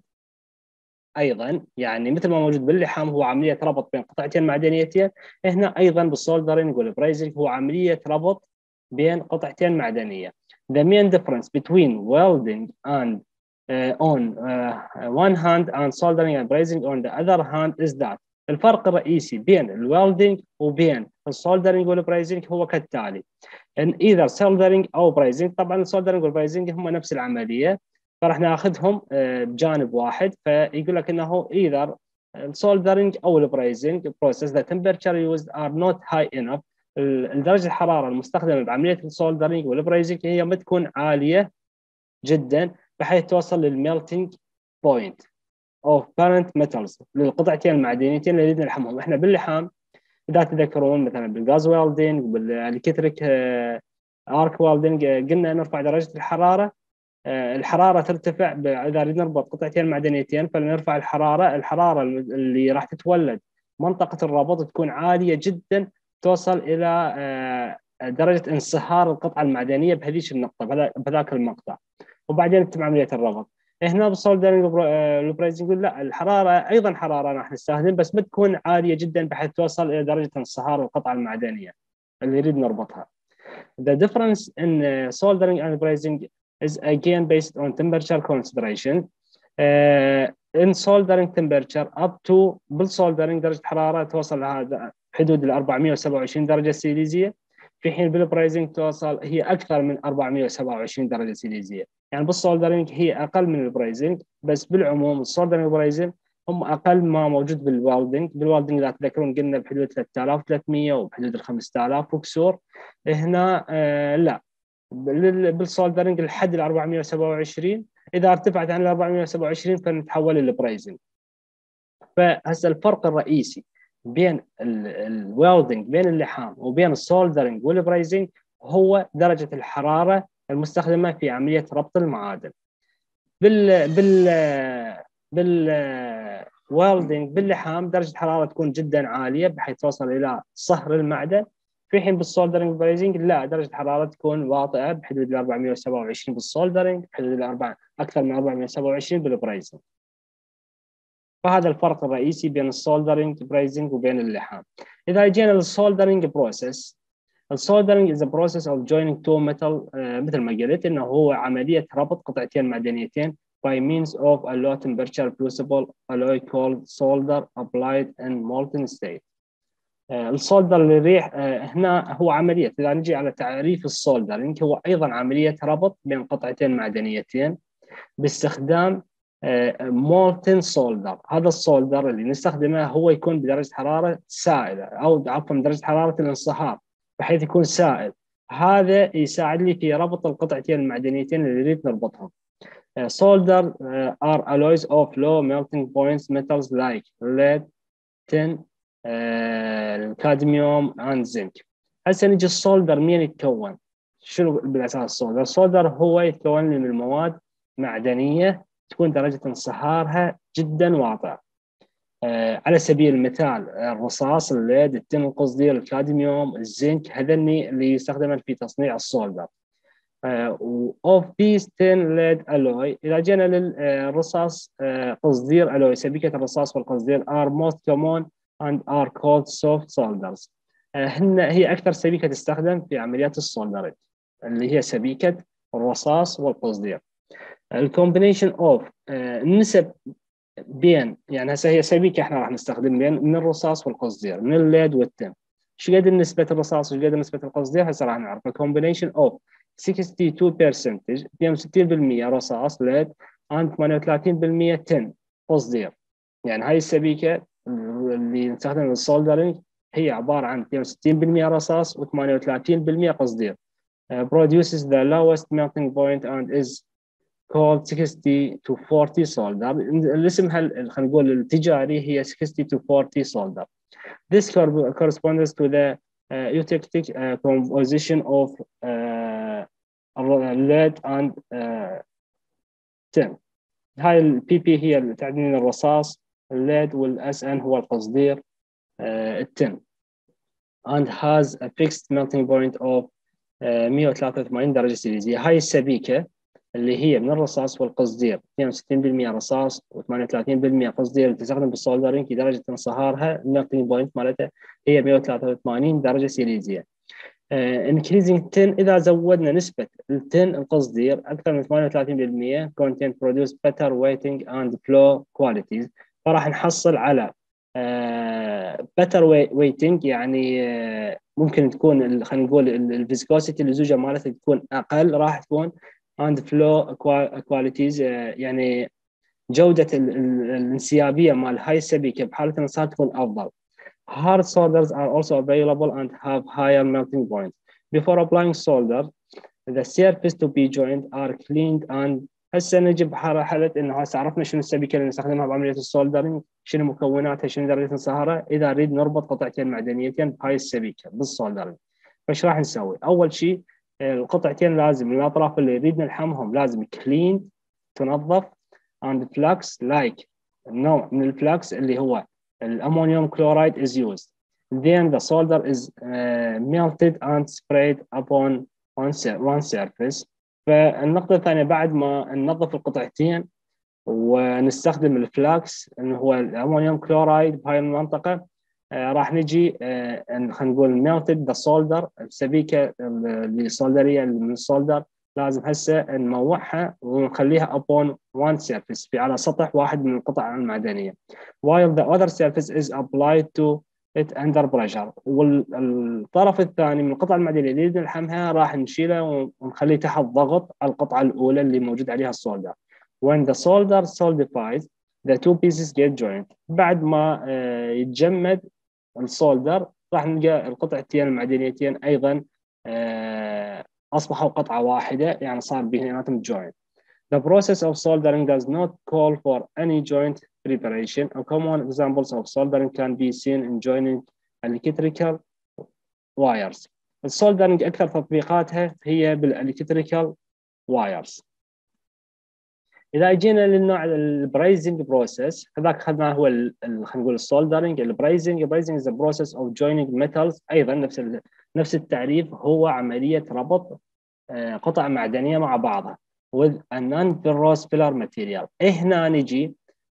ايضا، يعني مثل ما موجود باللحام هو عمليه ربط بين قطعتين معدنيتين، هنا ايضا بالسولدرينج والبرايزنج هو عمليه ربط بين قطعتين معدنيه. The main difference between welding and uh, on uh, one hand and soldering and brazing on the other hand is that الفرق الرئيسي بين الويلدنج وبين السولدرينج والبرايزنج هو كالتالي: ان ايذر سولدرينج او برايزنج. طبعا السولدرينج والبرايزنج هم نفس العمليه، فراح ناخذهم بجانب واحد. فيقول لك انه ايذر السولدرينج او البرايزنج بروسيس the temperature used are not high enough. درجه الحراره المستخدمه بعمليه السولدرينج والبرايزنج هي ما تكون عاليه جدا بحيث توصل للميلتنج بوينت of parent metals للقطعتين المعدنيتين اللي نريد نلحمهم. احنا باللحام اذا تذكرون مثلا بالغاز ويلدينج وبالالكتريك ارك ويلدينج قلنا نرفع درجه الحراره، الحراره ترتفع اذا نريد نربط قطعتين معدنيتين فلنرفع الحراره، الحراره اللي راح تتولد منطقه الربط تكون عاليه جدا، توصل الى درجه انصهار القطعه المعدنيه بهذيك النقطه بهذاك المقطع، وبعدين تتم عمليه الربط. هنا بالسولدرينج والبرايزنج يقول لا، الحراره ايضا حراره راح نستخدم بس ما تكون عاليه جدا بحيث توصل الى درجه انصهار القطعه المعدنيه اللي نريد نربطها. The difference in uh, soldering and brazing is again based on temperature consideration. Uh, in soldering temperature up to بالsoldering درجة حرارة توصل لهذا حدود ال أربعمئة وسبعة وعشرين درجة سيليزية، في حين بالبرايزنج توصل هي أكثر من أربعمئة وسبعة وعشرين درجة سيليزية. يعني بالسولدرينج هي أقل من البرايزنج، بس بالعموم السولدرينج والبرايزنج هم أقل ما موجود بالويلدنج. بالويلدنج إذا تذكرون قلنا بحدود ثلاثة آلاف وثلاثمئة وبحدود ال خمسة آلاف وكسور. هنا آه لا، بالسولدرينج الحد ال أربعمئة وسبعة وعشرين، اذا ارتفعت عن ال أربعمئة وسبعة وعشرين فنتحول للبرايزنج. فهسه الفرق الرئيسي بين الويلدنج بين اللحام وبين السولدرينج والبرايزنج هو درجه الحراره المستخدمه في عمليه ربط المعادن. بال بال بال ويلدنج باللحام درجه الحراره تكون جدا عاليه بحيث توصل الى صهر المعدن، في حين بالسولدرينج والبرايزنج لا، درجه الحراره تكون واطئه بحدود ال أربعمئة وسبعة وعشرين بالسولدرينج، بحدود الأربعة اكثر من أربعمئة وسبعة وعشرين بالبرايزنج. فهذا الفرق الرئيسي بين السولدرينج برايزنج وبين اللحام. اذا جينا للسولدرينج بروسيس، السولدرينج is a process of joining two metal uh, مثل ما قلت انه هو عمليه ربط قطعتين معدنيتين by means of a low temperature fusible alloy called solder applied in molten state. uh, السولدر اللي يريح uh, هنا هو عمليه، اذا نجي على تعريف السولدرينج هو ايضا عمليه ربط بين قطعتين معدنيتين باستخدام مولتن سولدر. هذا السولدر اللي نستخدمه هو يكون بدرجه حراره سائله او عفوا درجه حراره الانصهار بحيث يكون سائل. هذا يساعد لي في ربط القطعتين المعدنيتين اللي نريد نربطهم. solder uh, are alloys of low melting points metals like lead, tin, cadmium and zinc. هسه نجي السولدر مين يتكون؟ شنو بالاساس السولدر؟ السولدر هو يتكون من المواد معدنيه تكون درجه انصهارها جدا واطئه. آه على سبيل المثال الرصاص، الليد، التن القصدير، الكادميوم، الزنك، هذني اللي يستخدمون في تصنيع السولدر. آه of these tin lead alloy، اذا جينا للرصاص آه قصدير الوي، سبيكه الرصاص والقصدير are most common and are called soft solders. آه هن هي اكثر سبيكه تستخدم في عمليات السولدرينج اللي هي سبيكه الرصاص والقصدير. الكومبينيشن اوف النسب بين، يعني هسه هي سبيكه احنا راح نستخدم بين من الرصاص والقصدير، من الليد والتن. شو قد نسبه الرصاص وش قد نسبه القصدير هسه راح نعرف. كومبينيشن اوف اثنين وستين بالمئة فيهم ستين بالمئة رصاص ليد and ثمانية وثلاثين بالمئة تن قصدير. يعني هاي السبيكه اللي نستخدمها للسولدرينج هي عباره عن اثنين وستين بالمئة رصاص وثمانية وثلاثين بالمئة قصدير. uh, produces the lowest melting point and is called sixty to forty solder. الاسم خلينا نقول التجاري هي sixty to forty solder. This corresponds to the uh, eutectic uh, composition of uh, lead and uh, tin. هاي البي بي هي تعدين الرصاص، الليد والاس ان هو القصدير uh, التن. and has a fixed melting point of uh, مئة وثلاثة وثمانين درجة سيليزية. هاي السبيكة اللي هي من الرصاص والقصدير اثنين وستين بالمئة رصاص وثمانية وثلاثين بالمئة قصدير تستخدم بالسولدرينج، درجة انصهارها الميلتنج بوينت مالتها هي مئة وثلاثة وثمانين درجة سيليزية. uh, increasing tin، إذا زودنا نسبة التن القصدير أكثر من ثمانية وثلاثين بالمئة content produce better weighting and flow qualities، فراح نحصل على uh, better weighting، يعني uh, ممكن تكون خلينا نقول الفيسكوسيتي اللزوجة مالتها تكون أقل، راح تكون and flow qualities، uh, يعني جودة الانسيابية مال هاي السبيكة بحالة الانصهار تكون أفضل. Hard solders are also available and have higher melting points. Before applying solder, the surface to be joined are cleaned and هسه نجي بحالة إنه هسه عرفنا شنو السبيكة اللي نستخدمها بعملية السولدرينج، شنو مكوناتها، شنو درجة انصهارها، إذا نريد نربط قطعتين معدنيتين بهاي السبيكة بالسولدرينج. فايش راح نسوي؟ أول شيء القطعتين لازم الأطراف اللي نريد نلحمهم لازم cleaned تنظف and flux like نوع من الفلكس اللي هو الأمونيوم كلورايد is used. Then the solder is uh, melted and sprayed upon one, one surface. فالنقطة الثانية بعد ما ننظف القطعتين ونستخدم الفلاكس اللي هو الأمونيوم كلورايد بهاي المنطقة، آه راح نجي آه خلينا نقول melted the solder، السبيكة اللي صولدرية من السولدر لازم هسه نموحها ونخليها upon one surface، في على سطح واحد من القطع المعدنية. while the other surface is applied to it under pressure. والطرف الثاني من القطعة المعدنية اللي نريد نلحمها راح نشيلها ونخليه تحت ضغط القطعة الأولى اللي موجود عليها السولدر. when the solder solidifies the two pieces get joined. بعد ما يتجمد السولدر راح نلقى القطعتين المعدنيتين أيضا أصبحوا قطعة واحدة، يعني صار بيناتهم joint. The process of soldering does not call for any joint preparation. A common examples of soldering can be seen in joining electrical wires. السولدرينج أكثر تطبيقاتها هي بالإلكتريكال وايرز. إذا جينا للنوع البرايزنج بروسيس، هذاك أخذناه هو خلينا نقول السولدرينج. البرايزنج البرايزنج is the process of joining metals، أيضا نفس نفس التعريف، هو عملية ربط قطع معدنية مع بعضها with a non-ferrous filler material. إيه هنا نجي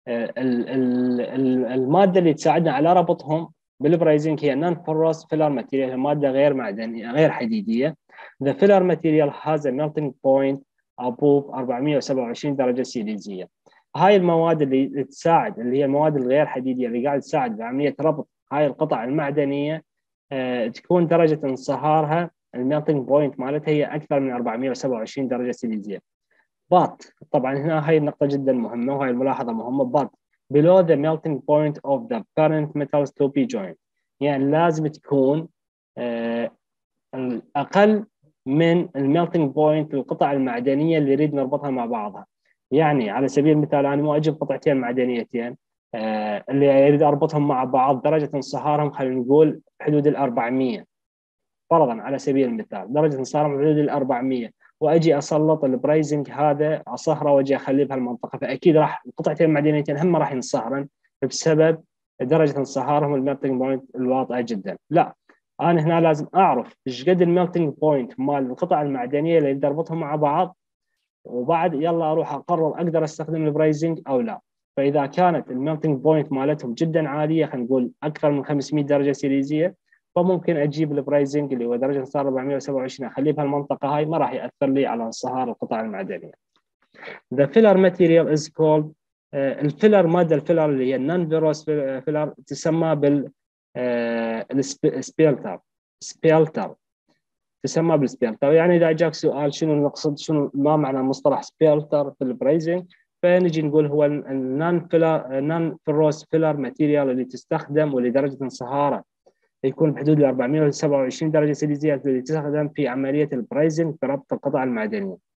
المادة اللي تساعدنا على ربطهم بالبرايزنج هي non-ferrous filler material، مادة غير معدنية غير حديدية. The filler material has a melting point above أربعمئة وسبعة وعشرين درجة سيليزية. هاي المواد اللي تساعد اللي هي المواد الغير حديدية اللي قاعد تساعد بعملية ربط هاي القطع المعدنية، أه تكون درجة انصهارها الميلتنج بوينت مالتها هي أكثر من أربعمئة وسبعة وعشرين درجة سيليزية. but طبعا هنا هاي النقطة جدا مهمة وهاي الملاحظة مهمة. but below the melting point of the parent metals to be joined، يعني لازم تكون أه أقل من الميلتنج بوينت للقطع المعدنية اللي نريد نربطها مع بعضها. يعني على سبيل المثال أنا مو أجيب قطعتين معدنيتين آه اللي أريد أربطهم مع بعض درجة انصهارهم خلينا نقول حدود الأربعمئة فرضا على سبيل المثال، درجة انصهارهم حدود الأربعمئة، وأجي أسلط البرايزنج هذا أصهره وأجي أخليه بهالمنطقة، فأكيد راح القطعتين المعدنيتين هم راح ينصهرن بسبب درجة انصهارهم الميلتنج بوينت الواطئة جدا. لا، أنا هنا لازم أعرف إيش قد الميلتنج بوينت مال القطع المعدنية اللي بدي أربطهم مع بعض، وبعد يلا أروح أقرر أقدر أستخدم البرايزنج أو لا. فإذا كانت الميلتنج بوينت مالتهم جدا عالية خلينا نقول أكثر من خمسمئة درجة سيليزية، فممكن أجيب البرايزنج اللي هو درجة انصهار أربعمئة وسبعة وعشرين أخليه بهالمنطقة هاي، ما راح يأثر لي على انصهار القطع المعدنية. The filler material is called uh, الفيلر، مادة الفيلر اللي هي non ferrous filler تسمى بال السبيلتر سبيلتر تسمى بالسبيلتر. يعني إذا جاك سؤال شنو نقصد شنو ما معنى مصطلح سبيلتر في البرايزنج، فنجي نقول هو النون فيلر نون فيروس فيلر ماتيريال اللي تستخدم واللي درجة انصهاره يكون بحدود ال أربعمئة وسبعة وعشرين درجة سيليزية اللي تستخدم في عملية البرايزنج في ربط القطع المعدنية.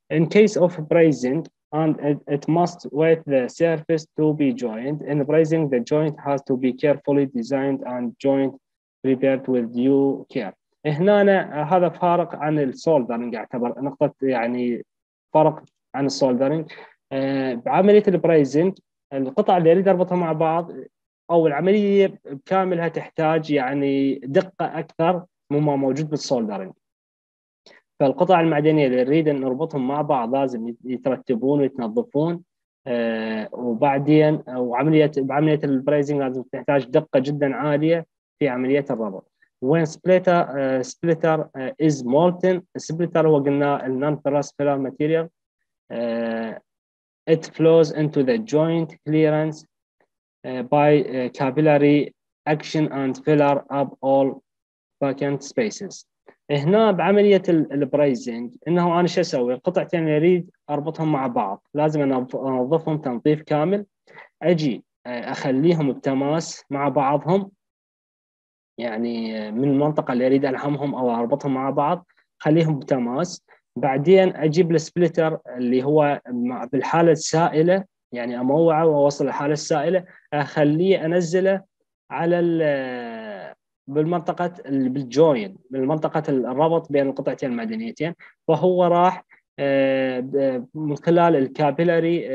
In case of brazing, and it, it must wait the surface to be joined. In brazing, the joint has to be carefully designed and joint prepared with due care. هنا أنا هذا فارق عن السولدرنج، يعتبر نقطة يعني فرق عن السولدرنج. بعملية البرايزنج القطع اللي أريد أربطها مع بعض أو العملية بكاملها تحتاج يعني دقة أكثر مما موجود بالسولدرنج. فالقطع المعدنية اللي نريد أن نربطهم مع بعض لازم يترتبون ويتنظفون، آه وبعدين وعملية بعملية البرايزنج لازم تحتاج دقة جدا عالية في عملية الربط. When splitter uh, splitter uh, is molten, splitter هو قلنا non porous filler material. Uh, it flows into the joint clearance uh, by uh, capillary action and fill up all vacant spaces. هنا بعملية البرايزنج إنه أنا شو أسوي؟ القطعتين اللي أريد أربطهم مع بعض لازم أنظفهم تنظيف كامل، أجي أخليهم بتماس مع بعضهم، يعني من المنطقة اللي أريد ألحمهم أو أربطهم مع بعض خليهم بتماس. بعدين أجيب السبليتر اللي هو بالحالة السائلة، يعني أموعه وأوصل الحالة السائلة، أخليه أنزله على بالمنطقة بالجوين بالمنطقة الربط بين القطعتين المعدنيتين، فهو راح من خلال الكابيلاري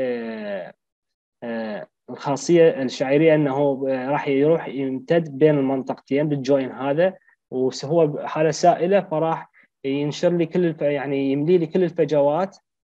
الخاصية الشعيرية أنه راح يروح يمتد بين المنطقتين بالجوين هذا، وهو حالة سائلة فراح ينشر لي كل الف... يعني يملي لي كل الفجوات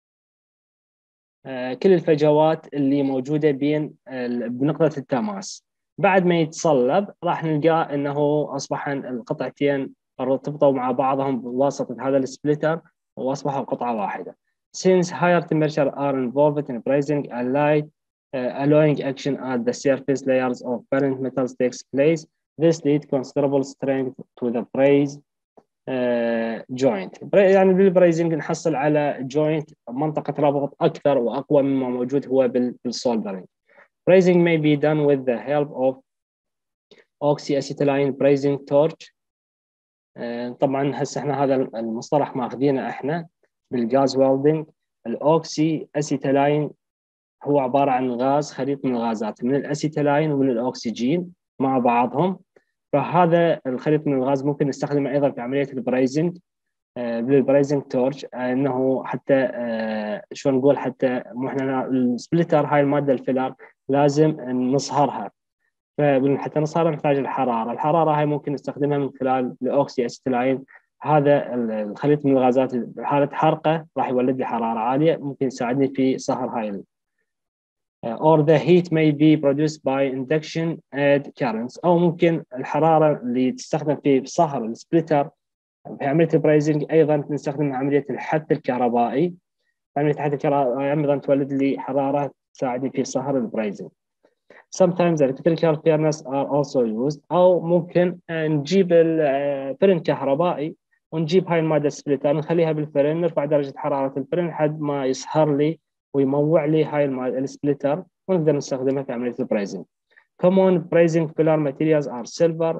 كل الفجوات اللي موجودة بين بنقطة التماس. بعد ما يتصلب راح نلقى أنه أصبح القطعتين ارتبطوا مع بعضهم بواسطة هذا السبليتر وأصبحوا قطعة واحدة. Since higher temperature are involved in brazing, allied uh, alloying action at the surface layers of parent metals takes place. This leads considerable strength to the braze uh, joint. يعني بالبرايزنج نحصل على جوينت منطقة ربط أكثر وأقوى مما موجود هو بالسولدرينج. Brazing may be done with the help of oxyacetylene brazing torch. uh, طبعا هسه احنا هذا المصطلح ماخذينه احنا بالغاز ويلدينج. الاوكسي اسيتيلاين هو عبارة عن غاز، خليط من الغازات من الأسيتيلاين ومن الأكسجين مع بعضهم، فهذا الخليط من الغاز ممكن نستخدمه أيضا في عملية البرايزنج بالبرايزنج تورش، أنه حتى شو نقول حتى مو احنا السبليتر هاي المادة الفيلر لازم نصهرها، فحتى نصهرها نحتاج الحرارة. الحرارة هاي ممكن نستخدمها من خلال الأوكسي أسيتيلاين. هذا الخليط من الغازات بحالة حرقة راح يولد لي حرارة عالية ممكن يساعدني في صهر هاي Uh, or the heat may be produced by induction add currents، أو ممكن الحرارة اللي تستخدم في صهر السبليتر في عملية البرايزنج أيضا نستخدم عملية الحث الكهربائي. عملية الحث الكهربائي أيضا تولد لي حرارة تساعدني في صهر البرايزنج. Sometimes electrical furnace are also used، أو ممكن نجيب الفرن كهربائي ونجيب هاي المادة السبليتر نخليها بالفرن، نرفع درجة حرارة الفرن لحد ما يصهر لي ويموع لي هاي السبليتر ونقدر نستخدمها في عملية البرايزنج. Common brazing filler materials are silver.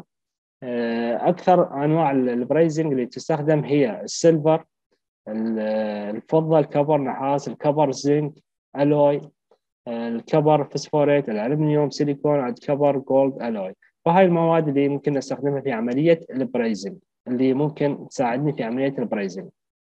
أكثر أنواع البرايزنج اللي تستخدم هي السيلفر، الفضة، الكبر، نحاس، الكبر، زنك، ألوي، الكبر، فسفوريت، الألمنيوم، سيليكون، الكبر، جولد، ألوي. فهاي المواد اللي ممكن نستخدمها في عملية البرايزنج اللي ممكن تساعدني في عملية البرايزنج.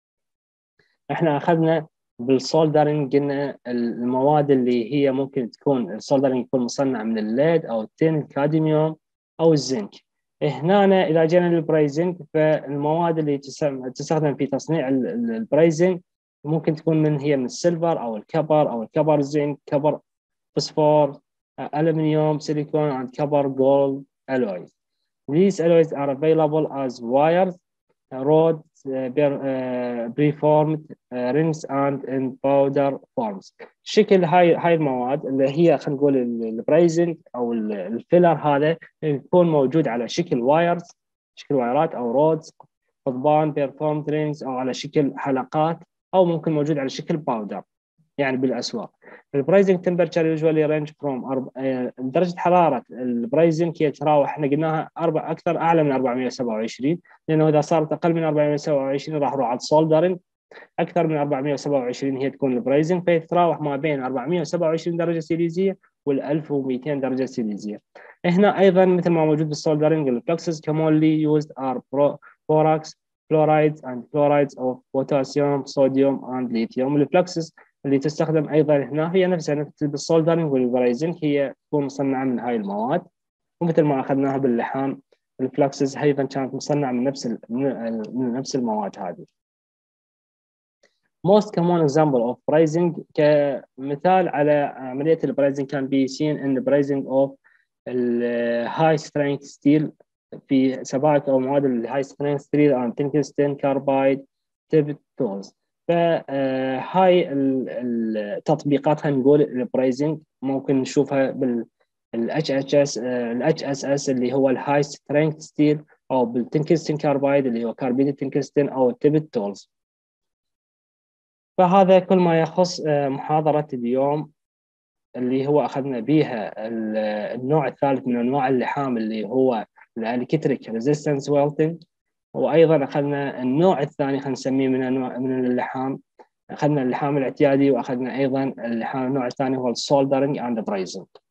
احنا أخذنا بالسولدرينج قلنا المواد اللي هي ممكن تكون السولدرينج يكون مصنع من الليد أو التين، الكادميوم أو الزنك. هنا إذا جينا للبرايزنج فالمواد اللي تستخدم في تصنيع البرايزنج ممكن تكون من هي من السيلفر أو الكبر أو الكبر زنك، كبر فوسفور، ألمنيوم، سيليكون and copper gold alloys. These alloys are available as wires, rods, uh, preformed uh, rings and in powder forms. شكل هاي هاي المواد اللي هي خلينا نقول البرايزنج او الفيلر هذا يكون موجود على شكل وايرز، شكل وايرات او رودز، قضبان، preformed rings او على شكل حلقات، او ممكن موجود على شكل باودر يعني بالاسواق. البرايزنج تمبرتشر usually range from أرب... درجة حرارة البرايزنج هي تراوح احنا قلناها أربع أكثر أعلى من أربعمئة وسبعة وعشرين، لأنه إذا صارت أقل من أربعمئة وسبعة وعشرين راح نروح على السولدرنج، اكثر من أربعمائة وسبعة وعشرين هي تكون البرايزنج، فيتراوح ما بين أربعمائة وسبعة وعشرين درجه سيليزيه وال ألف ومئتين درجه سيليزيه. هنا ايضا مثل ما موجود بالسولدرنج، الفلكسز commonly used are borax fluorides and chlorides of potassium sodium and lithium. الفلكسز اللي تستخدم ايضا هنا هي نفسها نفس بالسولدرنج والبرايزنج، هي تكون مصنعه من هاي المواد، ومثل ما اخذناها باللحام الفلكسز ايضا كانت مصنعه من نفس من نفس المواد هذه. Most common example of brazing كمثال على عملية البرايزنج can be seen in the brazing of high strength steel في سبائك أو مواد ال high strength steel and tungsten carbide tipped tools. فهاي التطبيقات خلينا نقول البرايزنج ممكن نشوفها بال H H S ال H S S اللي هو ال high strength steel، أو بالتنكستن كاربايد اللي هو كاربيد تنكستن، أو tipped tools. فهذا كل ما يخص محاضرة اليوم اللي هو أخذنا بها النوع الثالث من أنواع اللحام اللي هو الإلكتريك ريزيستنس ويلدنج، وأيضا أخذنا النوع الثاني خلينا نسميه من أنواع من اللحام، أخذنا اللحام الاعتيادي، وأخذنا أيضا اللحام النوع الثاني هو السولدرنج أند برايزنج.